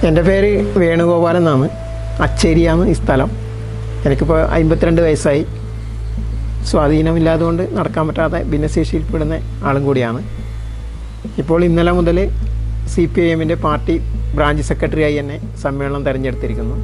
എൻ്റെ പേര് വേണുഗോപാലൻ എന്നാണ്. അച്ചേരിയാണ് ഈ സ്ഥലം. എനിക്കിപ്പോൾ 52 വയസ്സായി. സ്വാധീനമില്ലാതുകൊണ്ട് നടക്കാൻ പറ്റാതെ ഭിന്നശേഷിയിൽപ്പെടുന്ന ആളും കൂടിയാണ്. ഇപ്പോൾ ഇന്നലെ മുതൽ CPIM പാർട്ടി ബ്രാഞ്ച് സെക്രട്ടറിയായി എന്നെ സമ്മേളനം തിരഞ്ഞെടുത്തിരിക്കുന്നു.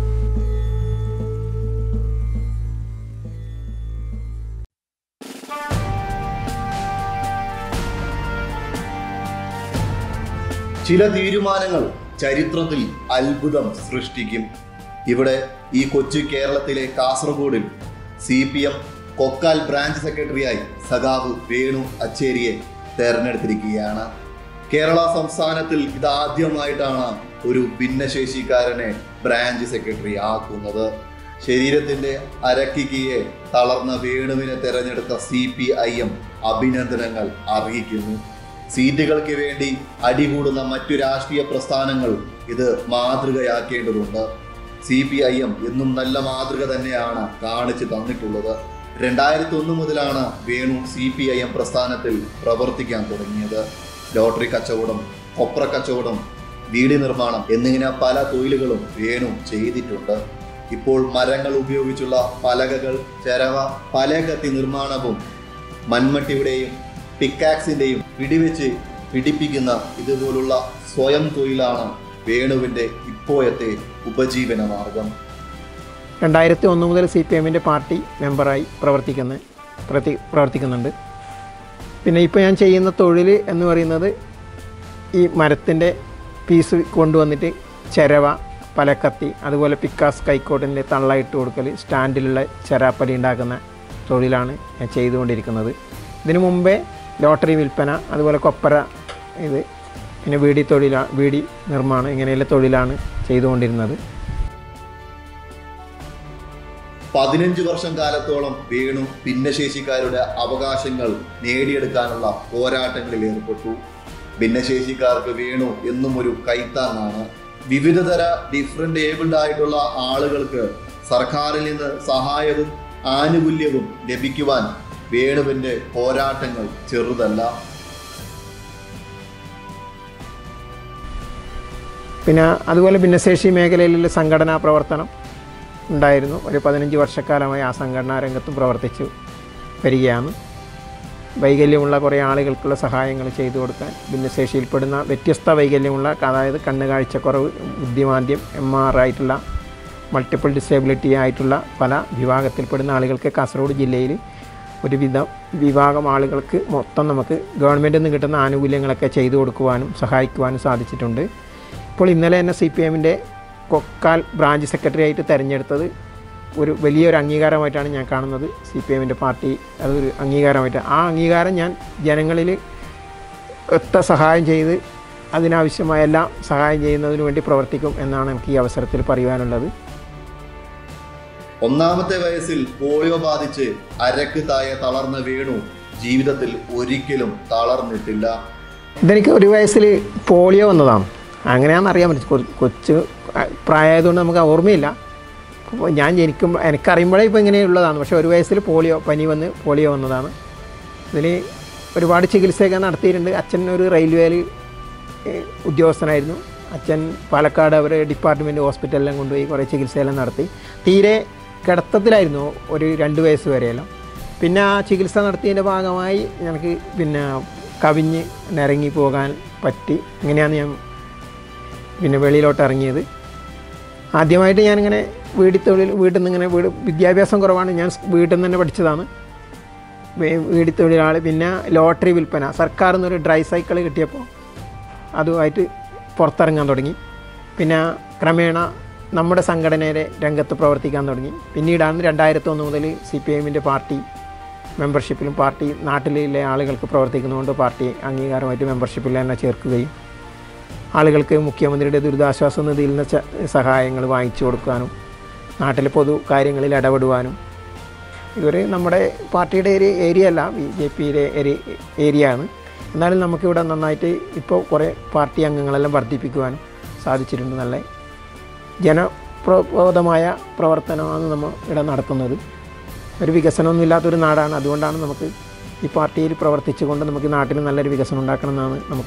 ചില തീരുമാനങ്ങൾ ചരിത്രത്തിൽ അത്ഭുതം സൃഷ്ടിക്കും. ഇവിടെ ഈ കൊച്ചു കേരളത്തിലെ കാസർഗോഡിൽ CPM കൊക്കാൽ ബ്രാഞ്ച് സെക്രട്ടറിയായി സഖാവ് വേണു അച്ചേരിയെ തെരഞ്ഞെടുത്തിരിക്കുകയാണ്. കേരള സംസ്ഥാനത്തിൽ ഇതാദ്യമായിട്ടാണ് ഒരു ഭിന്നശേഷിക്കാരനെ ബ്രാഞ്ച് സെക്രട്ടറി ആക്കുന്നത്. ശരീരത്തിന്റെ അരക്കിയെ തളർന്ന വേണുവിനെ തെരഞ്ഞെടുത്ത CPIM അഭിനന്ദനങ്ങൾ അറിയിക്കുന്നു. സീറ്റുകൾക്ക് വേണ്ടി അടികൂടുന്ന മറ്റു രാഷ്ട്രീയ പ്രസ്ഥാനങ്ങൾ ഇത് മാതൃകയാക്കേണ്ടതുണ്ട്. CPIM എന്നും നല്ല മാതൃക തന്നെയാണ് കാണിച്ചു തന്നിട്ടുള്ളത്. 2001 മുതലാണ് വേണു CPIM പ്രസ്ഥാനത്തിൽ പ്രവർത്തിക്കാൻ തുടങ്ങിയത്. ലോട്ടറി കച്ചവടം, കൊപ്ര കച്ചവടം, വീട് നിർമ്മാണം എന്നിങ്ങനെ പല തൊഴിലുകളും വേണു ചെയ്തിട്ടുണ്ട്. ഇപ്പോൾ മരങ്ങൾ ഉപയോഗിച്ചുള്ള പലകകൾ, ചെരവ, പലകത്തി നിർമ്മാണവും മൺമട്ടിയുടെയും പിക്കാക്സിന്റെയും പിടിവെച്ച് പിടിപ്പിക്കുന്ന ഇതുപോലുള്ള സ്വയം തൊഴിലാണ് വേണുവിൻ്റെ ഇപ്പോഴത്തെ ഉപജീവന മാർഗം. 2001 മുതൽ CPIM പാർട്ടി മെമ്പറായി പ്രവർത്തിക്കുന്നുണ്ട്. പിന്നെ ഇപ്പോൾ ഞാൻ ചെയ്യുന്ന തൊഴിൽ എന്ന് പറയുന്നത് ഈ മരത്തിൻ്റെ പീസ് കൊണ്ടുവന്നിട്ട് ചെരവ, പലക്കത്തി, അതുപോലെ പിക്കാസ് കൈക്കോട്ടിൻ്റെ തള്ളയിട്ട് കൊടുക്കൽ, സ്റ്റാൻഡിലുള്ള ചെരാപ്പലി ഉണ്ടാക്കുന്ന തൊഴിലാണ് ഞാൻ ചെയ്തുകൊണ്ടിരിക്കുന്നത്. ഇതിനു മുമ്പേ ലോട്ടറി വിൽപ്പന, അതുപോലെ കൊപ്പര, പിന്നെ വീടി നിർമ്മാണം, ഇങ്ങനെയുള്ള തൊഴിലാണ് ചെയ്തുകൊണ്ടിരുന്നത്. 15 വർഷം കാലത്തോളം വേണു ഭിന്നശേഷിക്കാരുടെ അവകാശങ്ങൾ നേടിയെടുക്കാനുള്ള പോരാട്ടങ്ങളിൽ ഏർപ്പെട്ടു. ഭിന്നശേഷിക്കാർക്ക് വേണു എന്നും ഒരു കൈത്താങ്ങാണ്. വിവിധതര ഡിഫറെൻ്റ് ഏബിൾഡ് ആയിട്ടുള്ള ആളുകൾക്ക് സർക്കാരിൽ നിന്ന് സഹായവും ആനുകൂല്യവും ലഭിക്കുവാൻ വേണുവിൻ്റെ പോരാട്ടങ്ങൾ ചെറുതല്ല. പിന്നെ അതുപോലെ ഭിന്നശേഷി മേഖലയിലുള്ള സംഘടനാ പ്രവർത്തനം ഉണ്ടായിരുന്നു. ഒരു 15 വർഷക്കാലമായി ആ സംഘടനാ രംഗത്തും പ്രവർത്തിച്ചു വരികയാണ്. വൈകല്യമുള്ള കുറേ ആളുകൾക്കുള്ള സഹായങ്ങൾ ചെയ്തു കൊടുക്കാൻ, ഭിന്നശേഷിയിൽപ്പെടുന്ന വ്യത്യസ്ത വൈകല്യമുള്ള, അതായത് കണ്ണുകാഴ്ചക്കുറവ്, ബുദ്ധിമാന്ദ്യം, MR ആയിട്ടുള്ള, മൾട്ടിപ്പിൾ ഡിസേബിലിറ്റി ആയിട്ടുള്ള പല വിഭാഗത്തിൽപ്പെടുന്ന ആളുകൾക്ക് കാസർഗോഡ് ജില്ലയിൽ വിഭാഗം ആളുകൾക്ക് മൊത്തം നമുക്ക് ഗവൺമെൻറ്റിൽ നിന്ന് കിട്ടുന്ന ആനുകൂല്യങ്ങളൊക്കെ ചെയ്തു കൊടുക്കുവാനും സഹായിക്കുവാനും സാധിച്ചിട്ടുണ്ട്. ഇപ്പോൾ ഇന്നലെ തന്നെ CPIM കൊക്കാൽ ബ്രാഞ്ച് സെക്രട്ടറി ആയിട്ട് തിരഞ്ഞെടുത്തത് ഒരു വലിയൊരു അംഗീകാരമായിട്ടാണ് ഞാൻ കാണുന്നത്. CPIM പാർട്ടി അതൊരു അംഗീകാരമായിട്ട്, ആ അംഗീകാരം ഞാൻ ജനങ്ങളിൽ സഹായം ചെയ്ത് അതിനാവശ്യമായ എല്ലാം സഹായം ചെയ്യുന്നതിന് വേണ്ടി പ്രവർത്തിക്കും എന്നാണ് എനിക്ക് ഈ അവസരത്തിൽ പറയുവാനുള്ളത്. 1ാമത്തെ വയസ്സിൽ പോളിയോ ബാധിച്ച് അരക്ക് താഴെ തളർന്ന വേണു ജീവിതത്തിൽ ഒരിക്കലും തളർന്നിട്ടില്ല. ഇതെനിക്ക് 1 വയസ്സിൽ പോളിയോ വന്നതാണ്. അങ്ങനെയാണെന്ന് അറിയാൻ പറ്റും. കൊച്ചു പ്രായമായതുകൊണ്ട് നമുക്ക് ഓർമ്മയില്ല. ഞാൻ എനിക്കറിയുമ്പോഴേ ഇപ്പോൾ ഇങ്ങനെയുള്ളതാണ്. പക്ഷേ 1 വയസ്സിൽ പനി വന്ന് പോളിയോ വന്നതാണ്. ഇതിൽ ഒരുപാട് ചികിത്സയൊക്കെ നടത്തിയിട്ടുണ്ട്. അച്ഛൻ ഒരു റെയിൽവേയിൽ ഉദ്യോഗസ്ഥനായിരുന്നു. അച്ഛൻ പാലക്കാട് അവരെ ഡിപ്പാർട്ട്മെൻറ്റ് ഹോസ്പിറ്റലിലും കൊണ്ടുപോയി കുറേ ചികിത്സയെല്ലാം നടത്തി. തീരെ കിടത്തത്തിലായിരുന്നു ഒരു 2 വയസ്സ് വരെയെല്ലാം. പിന്നെ ആ ചികിത്സ നടത്തിയതിൻ്റെ ഭാഗമായി എനിക്ക് പിന്നെ കവിഞ്ഞ് നിരങ്ങി പോകാൻ പറ്റി. ഇങ്ങനെയാണ് ഞാൻ പിന്നെ വെളിയിലോട്ട് ഇറങ്ങിയത്. ആദ്യമായിട്ട് ഞാനിങ്ങനെ വീട്ടിൽ നിന്ന് വിദ്യാഭ്യാസം കുറവാണ്. ഞാൻ വീട്ടിൽ നിന്ന് തന്നെ പഠിച്ചതാണ്. വീടിത്തൊഴിലാളി. പിന്നെ ലോട്ടറി വിൽപ്പന, സർക്കാരിൽ നിന്നൊരു ഡ്രൈ സൈക്കിൾ കിട്ടിയപ്പോൾ അതുമായിട്ട് പുറത്തിറങ്ങാൻ തുടങ്ങി. പിന്നെ ക്രമേണ നമ്മുടെ സംഘടനയുടെ രംഗത്ത് പ്രവർത്തിക്കാൻ തുടങ്ങി. പിന്നീടാണ് 2001 മുതൽ CPIM പാർട്ടി മെമ്പർഷിപ്പിലും, പാർട്ടി നാട്ടിലെ ആളുകൾക്ക് പ്രവർത്തിക്കുന്നതുകൊണ്ട് പാർട്ടി അംഗീകാരമായിട്ട് മെമ്പർഷിപ്പിൽ തന്നെ ചേർക്കുകയും ആളുകൾക്ക് മുഖ്യമന്ത്രിയുടെ ദുരിതാശ്വാസ നിധിയിൽ നിന്ന് സഹായങ്ങൾ വാങ്ങിച്ചു കൊടുക്കാനും നാട്ടിലെ പൊതു കാര്യങ്ങളിൽ ഇടപെടുവാനും. ഇതൊരു നമ്മുടെ പാർട്ടിയുടെ ഒരു ഏരിയ അല്ല, BJPയുടെ ഒരു ഏരിയ ആണ്. എന്നാലും നമുക്കിവിടെ നന്നായിട്ട് ഇപ്പോൾ കുറേ പാർട്ടി അംഗങ്ങളെല്ലാം വർദ്ധിപ്പിക്കുവാനും സാധിച്ചിട്ടുണ്ട്. നല്ല ജനപ്രബോധമായ പ്രവർത്തനമാണ് നമ്മൾ ഇവിടെ നടത്തുന്നത്. ഒരു വികസനമൊന്നുമില്ലാത്തൊരു നാടാണ്. അതുകൊണ്ടാണ് നമുക്ക് ഈ പാർട്ടിയിൽ പ്രവർത്തിച്ചുകൊണ്ട് നമുക്ക് നാട്ടിൽ നല്ലൊരു വികസനം ഉണ്ടാക്കണം എന്നാണ് നമുക്ക്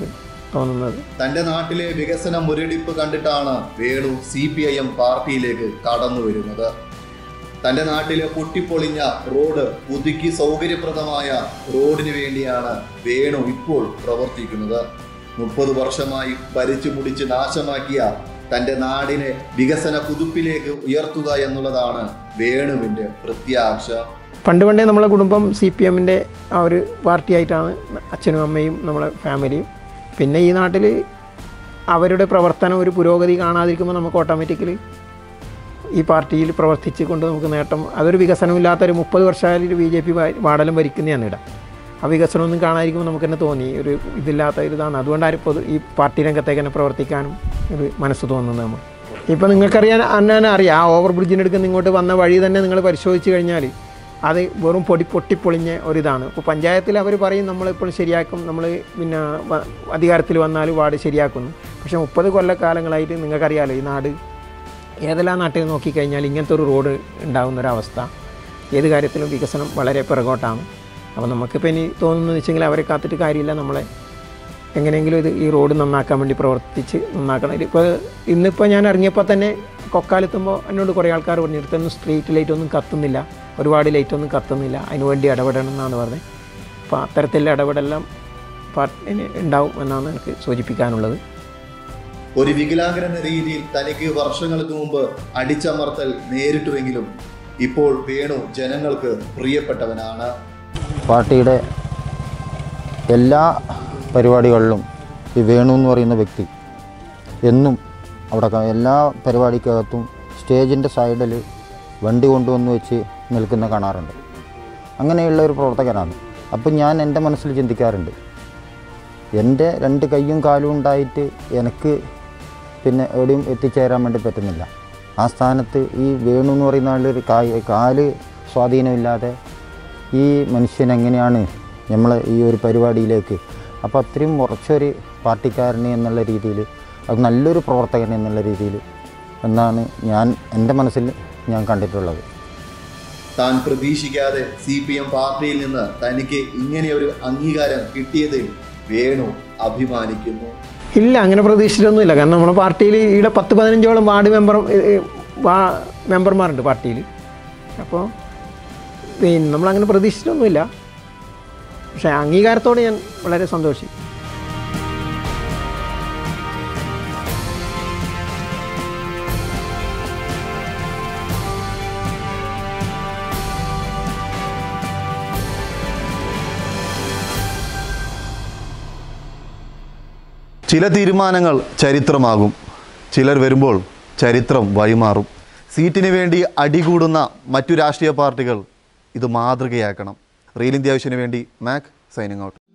തോന്നുന്നത്. തന്റെ നാട്ടിലെ വികസന മുരടിപ്പ് കണ്ടിട്ടാണ് വേണു CPIM പാർട്ടിയിലേക്ക് കടന്നു വരുന്നത്. തന്റെ നാട്ടിലെ പൊട്ടിപ്പൊളിഞ്ഞ റോഡ് പുതുക്കി സൗകര്യപ്രദമായ റോഡിന് വേണ്ടിയാണ് വേണു ഇപ്പോൾ പ്രവർത്തിക്കുന്നത്. 30 വർഷമായി ഭരിച്ചു മുടിച്ച് നാശമാക്കിയ തന്റെ നാടിനെ വികസന കുതിപ്പിലേക്ക് ഉയർത്തുക എന്നുള്ളതാണ് വേണുവിന്റെ പ്രത്യാശ. പണ്ടേ നമ്മളെ കുടുംബം CPMൻ്റെ ആ ഒരു പാർട്ടിയായിട്ടാണ് അച്ഛനും അമ്മയും നമ്മളെ ഫാമിലിയും. പിന്നെ ഈ നാട്ടിൽ അവരുടെ പ്രവർത്തനം ഒരു പുരോഗതി കാണാതിരിക്കുമ്പോൾ നമുക്ക് ഓട്ടോമാറ്റിക്കലി ഈ പാർട്ടിയിൽ പ്രവർത്തിച്ച് കൊണ്ട് നമുക്ക് നേട്ടം, അതൊരു വികസനമില്ലാത്തൊരു 30 വർഷമായാലും BJP വാർഡെല്ലാം ഭരിക്കുന്നതാണ് ഇടം. ആ വികസനമൊന്നും കാണാതിരിക്കുമ്പോൾ നമുക്ക് തന്നെ തോന്നി ഒരു ഇതില്ലാത്ത ഇതാണ്. അതുകൊണ്ടാണ് ഇപ്പോൾ ഈ പാർട്ടി രംഗത്തേക്ക് തന്നെ പ്രവർത്തിക്കാനും ഒരു മനസ്സ് തോന്നുന്നത്. നമ്മൾ ഇപ്പോൾ നിങ്ങൾക്കറിയാൻ അന്നാനെ അറിയാം, ആ ഓവർ ബ്രിഡ്ജിനെടുക്കുന്ന ഇങ്ങോട്ട് വന്ന വഴി തന്നെ നിങ്ങൾ പരിശോധിച്ച് കഴിഞ്ഞാൽ അത് വെറും പൊട്ടിപ്പൊളിഞ്ഞ ഒരിതാണ്. ഇപ്പോൾ പഞ്ചായത്തിൽ അവർ പറയും നമ്മളിപ്പോൾ ശരിയാക്കും, നമ്മൾ പിന്നെ അധികാരത്തിൽ വന്നാൽ വാർഡ് ശരിയാക്കുന്നു. പക്ഷേ 30 കൊല്ലക്കാലങ്ങളായിട്ട് നിങ്ങൾക്കറിയാമല്ലോ ഈ നാട് ഏതെല്ലാം നാട്ടിൽ നോക്കിക്കഴിഞ്ഞാൽ ഇങ്ങനത്തെ ഒരു റോഡ് ഉണ്ടാകുന്നൊരവസ്ഥ. ഏത് കാര്യത്തിലും വികസനം വളരെ പിറകോട്ടാണ്. അപ്പോൾ നമുക്കിപ്പോൾ ഇനി തോന്നുന്നത് വെച്ചെങ്കിൽ അവരെ കാത്തിട്ട് കാര്യമില്ല, നമ്മളെ എങ്ങനെയെങ്കിലും ഈ റോഡ് നന്നാക്കാൻ വേണ്ടി പ്രവർത്തിച്ച് നന്നാക്കണം. ഇന്നിപ്പോൾ ഞാൻ ഇറങ്ങിയപ്പോൾ തന്നെ കൊക്കാലെത്തുമ്പോൾ എന്നോട് കുറേ ആൾക്കാർ പറഞ്ഞു ഇടത്തൊന്നും സ്ട്രീറ്റ് ലൈറ്റൊന്നും കത്തുന്നില്ല, ഒരുപാട് ലൈറ്റൊന്നും കത്തുന്നില്ല, അതിനുവേണ്ടി ഇടപെടണം എന്നാണ് പറഞ്ഞത്. അപ്പോൾ അത്തരത്തിലുള്ള ഇടപെടെല്ലാം പാർട്ടിന് ഉണ്ടാവും എന്നാണ് എനിക്ക് സൂചിപ്പിക്കാനുള്ളത്. ഒരു വികലാംഗൻ എന്ന രീതിയിൽ തനിക്ക് വർഷങ്ങൾക്ക് മുമ്പ് അടിച്ചമർത്തൽ നേരിട്ടുവെങ്കിലും ഇപ്പോൾ വേണു ജനങ്ങൾക്ക് പ്രിയപ്പെട്ടവനാണ്. പാർട്ടിയുടെ എല്ലാ പരിപാടികളിലും ഈ വേണു എന്ന് പറയുന്ന വ്യക്തി എന്നും അവിടെ എല്ലാ പരിപാടിക്കകത്തും സ്റ്റേജിൻ്റെ സൈഡിൽ വണ്ടി കൊണ്ടുവന്ന് വെച്ച് നിൽക്കുന്ന കാണാറുണ്ട്. അങ്ങനെയുള്ള ഒരു പ്രവർത്തകനാണ്. അപ്പം ഞാൻ എൻ്റെ മനസ്സിൽ ചിന്തിക്കാറുണ്ട്, എൻ്റെ 2 കൈയും കാലും ഉണ്ടായിട്ട് എനിക്ക് പിന്നെ എവിടെയും എത്തിച്ചേരാൻ വേണ്ടി പറ്റുന്നില്ല. ആ സ്ഥാനത്ത് ഈ വേണു എന്ന് പറയുന്ന ആളൊരു കാല് സ്വാധീനമില്ലാതെ ഈ മനുഷ്യൻ എങ്ങനെയാണ് നമ്മളെ ഈ ഒരു പരിപാടിയിലേക്ക്, അപ്പോൾ അത്രയും ഉറച്ചൊരു പാർട്ടിക്കാരന് എന്നുള്ള രീതിയിൽ, അത് നല്ലൊരു പ്രവർത്തകൻ എന്നുള്ള രീതിയിൽ എന്നാണ് എൻ്റെ മനസ്സിൽ ഞാൻ കണ്ടിട്ടുള്ളത്. താൻ പ്രതീക്ഷിക്കാതെ CPM പാർട്ടിയിൽ നിന്ന് തനിക്ക് ഇങ്ങനെയൊരു അംഗീകാരം കിട്ടിയതിൽ വേണു അഭിമാനിക്കുന്നു. ഇല്ല, അങ്ങനെ പ്രതീക്ഷിച്ചിട്ടൊന്നുമില്ല. കാരണം നമ്മുടെ പാർട്ടിയിൽ ഇവിടെ 10-15ഓളം വാർഡ് മെമ്പർമാരുണ്ട് പാർട്ടിയിൽ. അപ്പോൾ പിന്നെ നമ്മളങ്ങനെ പ്രതീക്ഷിച്ചിട്ടൊന്നുമില്ല. പക്ഷേ അംഗീകാരത്തോടെ ഞാൻ വളരെ സന്തോഷിച്ചു. ചില തീരുമാനങ്ങൾ ചരിത്രമാകും, ചിലർ വരുമ്പോൾ ചരിത്രം വഴിമാറും. സീറ്റിന് വേണ്ടി അടികൂടുന്ന മറ്റു രാഷ്ട്രീയ പാർട്ടികൾ ഇത് മാതൃകയാക്കണം. റിയൽ ഇന്ത്യ വിഷന് വേണ്ടി മാക് സൈനിങ് ഔട്ട്.